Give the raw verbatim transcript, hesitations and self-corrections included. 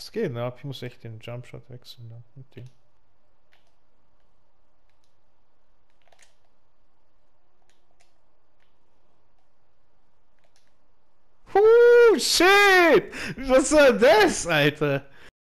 Das geht, ne? Ich muss echt den Jumpshot wechseln dann mit dem. Huh, shit! Was war das, Alter?